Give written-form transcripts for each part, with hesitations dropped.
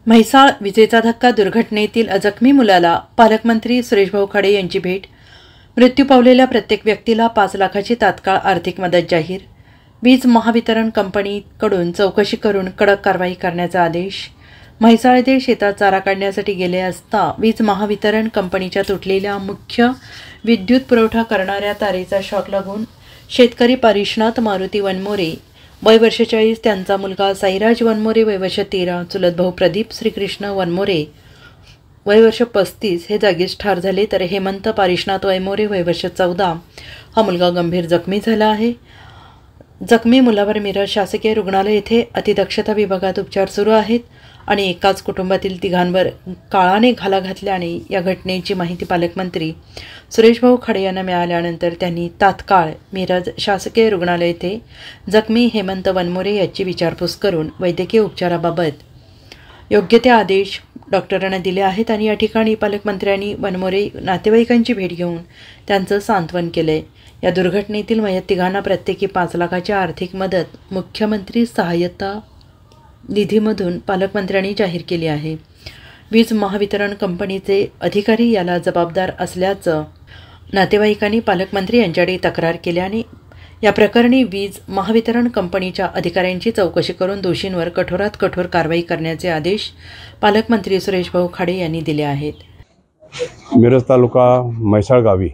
म्हैसाळ विजेचा धक्का दुर्घटनेतील जखमी मुलाला पालकमंत्री सुरेश भाऊ खाडे यांची भेट. मृत्यू पावलेल्या प्रत्येक व्यक्तीला 5 लाखाची तात्काळ आर्थिक मदत जाहीर. वीज महावितरण कंपनीकडून चौकशी करून कडक कारवाई करण्याचा आदेश. म्हैसाळ येथे शेतात चारा काढण्यासाठी गेले असता वीज महावितरण कंपनीच्या तुटलेल्या मुख्य विद्युत पुरवठा करणाऱ्या तारेचा शॉक लागून शेतकरी परिश्नात मारुती वनमोरे वय वर्ष 40, त्यांचा मुलगा साईराज वनमोरे वय वर्ष 13, चुलत भाऊ प्रदीप श्रीकृष्ण वनमोरे वय वर्ष 35 हे जागीच ठार झाले, तर हेमंत पारिशनाथ वनमोरे वय वर्ष 14 हा मुलगा गंभीर जखमी झाला आहे. जखमी मुलावर मिरज शासकीय रुग्णालय येथे अतिदक्षता विभागात उपचार सुरू आहेत आणि एकाच कुटुंबातील तिघांवर काळाने घाला घातल्याने या घटनेची माहिती पालकमंत्री सुरेश भाऊ खाडे यांना मिळाल्यानंतर त्यांनी तात्काळ मिरज शासकीय रुग्णालय येथे जखमी हेमंत वनमोरे याची विचारपूस करून वैद्यकीय उपचाराबाबत योग्य ते आदेश डॉक्टरांना दिले आहेत आणि या ठिकाणी पालकमंत्र्यांनी वनमोरे नातेवाईकांची भेट घेऊन त्यांचं सांत्वन केले. या दुर्घटनेतील मयत तिघांना प्रत्येकी 5 लाखाची आर्थिक मदत मुख्यमंत्री सहाय्यता निधीमधून पालकमंत्र्यांनी जाहीर केली आहे. वीज महावितरण कंपनीचे अधिकारी याला जबाबदार असल्याचं नातेवाईकांनी पालकमंत्री यांच्याकडे तक्रार केल्याने या प्रकरणी वीज महावितरण कंपनीच्या अधिकाऱ्यांची चौकशी करून दोषींवर कठोरात कठोर कारवाई करण्याचे आदेश पालकमंत्री सुरेश भाऊ खाडे यांनी दिले आहेत. मिरज तालुका म्हैसाळ गावी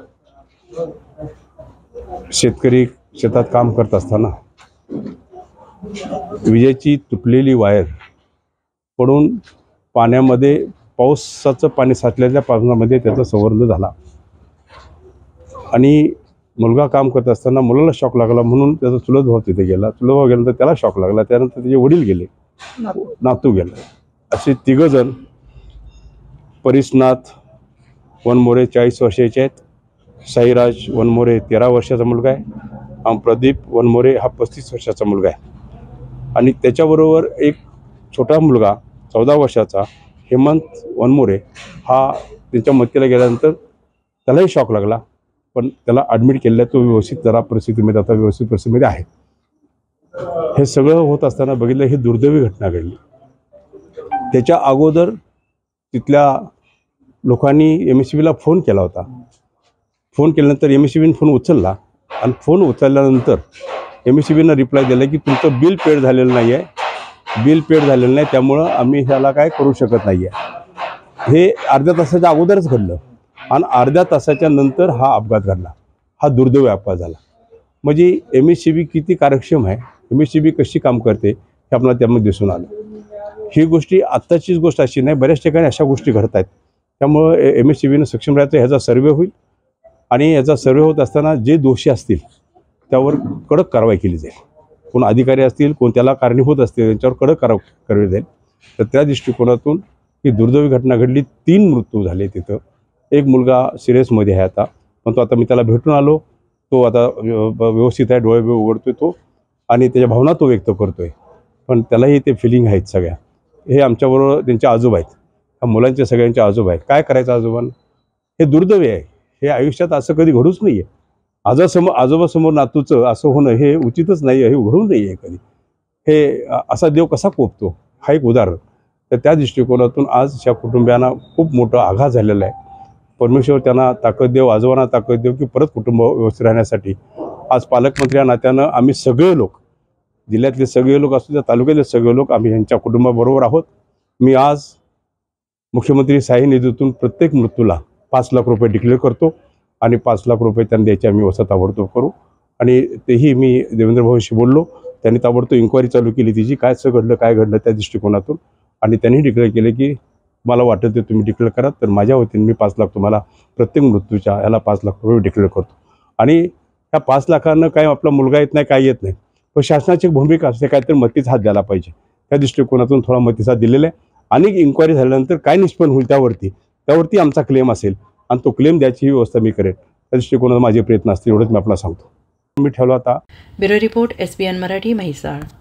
शेतकरी शेतात काम करत असताना विजेची तुटलेली वायर पडून पाण्यामध्ये पावसाचं पाणी साचलेल्या पाण्यामध्ये त्याचा संवर्धन झाला आणि मुलगा काम करत असताना मुलाला शॉक लागला म्हणून त्याचा चुलत भाऊ तिथे गेला. चुलत भाऊ गेल्यानंतर त्याला शॉक लागला, त्यानंतर त्याचे वडील गेले, नातू गेला. असे 3 जण परिसनाथ वनमोरे 40 वर्षाचे आहेत, साईराज वनमोरे 13 वर्षाचा मुलगा आहे आणि प्रदीप वनमोरे हा 35 वर्षाचा मुलगा आहे आणि त्याच्याबरोबर एक छोटा मुलगा 14 वर्षाचा हेमंत वनमोरे हा त्यांच्या मदतीला गेल्यानंतर त्यालाही शॉक लागला, पण त्याला ॲडमिट केलेला तो व्यवस्थित जरा परिस्थितीमध्ये आता व्यवस्थित परिस्थितीमध्ये आहे. हे सगळं होत असताना बघितलं ही दुर्दैवी घटना घडली. त्याच्या अगोदर तिथल्या लोकांनी MSCBला फोन केला होता. फोन केल्यानंतर MSCBने फोन उचलला आणि फोन उचलल्यानंतर MSCBनं रिप्लाय दिला की तुमचं बिल पेड झालेलं नाही आहे, बिल पेड झालेलं नाही, त्यामुळं आम्ही ह्याला काय करू शकत नाही आहे. हे अर्ध्या तासाच्या अगोदरच घडलं आणि अर्ध्या तासाच्या नंतर हा अपघात घडला. हा दुर्दैवी अपघात झाला. म्हणजे MSCB किती कार्यक्षम आहे, MSCB कशी काम करते हे आपल्याला त्यामध्ये दिसून आलं. ही गोष्टी आत्ताचीच गोष्ट अशी नाही, बऱ्याच ठिकाणी अशा गोष्टी घडत आहेत. त्यामुळं MSCBनं सक्षम राहायचं, ह्याचा सर्वे होईल आणि याचा सर्वे होत असताना जे दोषी असतील त्यावर कडक कारवाई केली जाईल. कोण अधिकारी असतील, कोण त्याला कारणीभूत असतील त्यांच्यावर कडक कारवाई जाईल. तर त्या दृष्टिकोनातून ही दुर्दैवी घटना घडली. 3 मृत्यू झाले तिथं. एक मुलगा सिरियसमध्ये आहे आता, पण तो आता मी त्याला भेटून आलो, तो आता व्यवस्थित आहे, डोळे उघडतोय तो आणि त्याच्या भावना तो व्यक्त करतोय, पण त्यालाही ते फिलिंग आहेत सगळ्या. हे आमच्याबरोबर त्यांचे आजोबा आहेत, ह्या मुलांचे सगळ्यांचे आजोबा आहेत. काय करायचं आजोबांना, हे दुर्दैवी आहे. हे आयुष्यात असं कधी घडूच नाही आहे. आजोबासमोर नातूचं असं होणं हे उचितच नाही आहे, हे घडून नाही आहे कधी. हे असा देव कसा कोपतो हा एक उदाहरण. तर त्या दृष्टिकोनातून आज या कुटुंबियांना खूप मोठा आघात झालेला आहे. परमेश्वर त्यांना ताकद देव, आजोबांना ताकद देव की परत कुटुंब व्यवस्थित राहण्यासाठी. आज पालकमंत्री या नात्यानं आम्ही सगळे लोक, जिल्ह्यातले सगळे लोक असू द्या, तालुक्यातले सगळे लोक, आम्ही यांच्या कुटुंबाबरोबर आहोत. मी आज मुख्यमंत्री सहाय्य निधीतून प्रत्येक मृत्यूला 5 लाख रुपये डिक्लेअर करतो आणि 5 लाख रुपये त्यांना द्यायची आम्ही व्यवस्था ताबडतोब करू. आणि तेही मी देवेंद्र भाऊशी बोललो, त्यांनी ताबडतोब इन्क्वायरी चालू केली तिची, काय घडलं काय घडलं त्या दृष्टिकोनातून. आणि त्यांनी डिक्लेअर केले की मला वाटतं ते तुम्ही डिक्लेअर करा, तर माझ्या वतीने मी 5 लाख तुम्हाला प्रत्येक मृत्यूच्या याला 5 लाख रुपये डिक्लेअर करतो. आणि ह्या 5 लाखांना काय आपला मुलगा येत नाही, काय येत नाही, पण शासनाची भूमिका असते काहीतरी मतीचा हात द्यायला पाहिजे. त्या दृष्टिकोनातून थोडा मतीचा दिलेला आहे. आणि इन्क्वायरी झाल्यानंतर काय निष्पन्न होईल त्यावरती आमचा क्लेम असेल आणि तो क्लेम द्यायची ही व्यवस्था मी करेन. त्या दृष्टिकोनात माझे प्रयत्न असतील, एवढंच मी आपल्याला सांगतो. मी ठेवला आता. Bureau report SBN Marathi, Mhaisal.